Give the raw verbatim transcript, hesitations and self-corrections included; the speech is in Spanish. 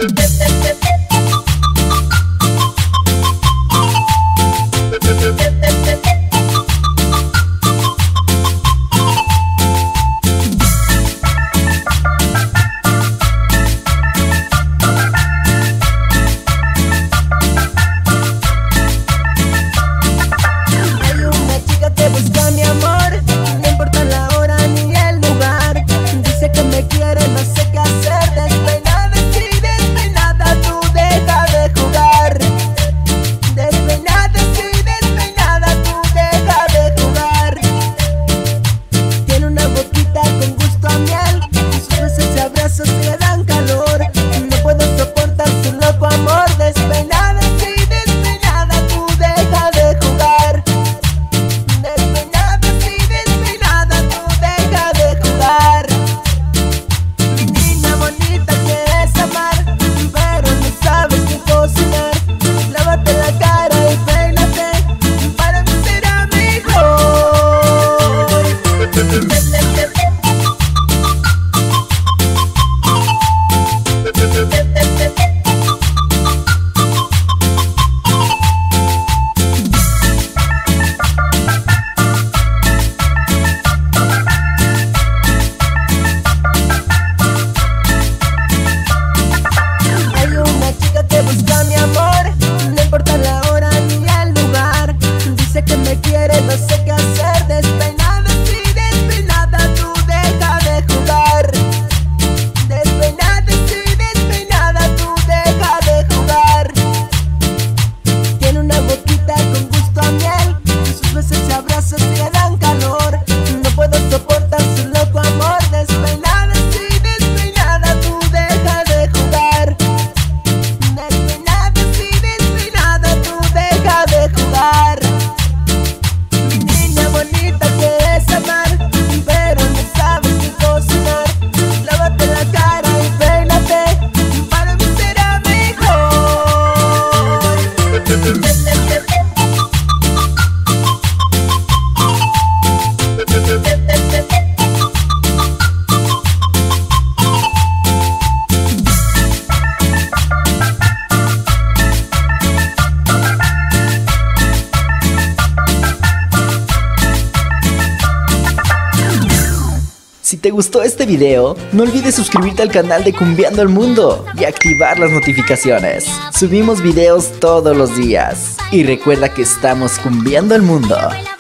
Si te gustó este video, no olvides suscribirte al canal de Cumbiando el Mundo y activar las notificaciones. Subimos videos todos los días. Y recuerda que estamos cumbiando el mundo.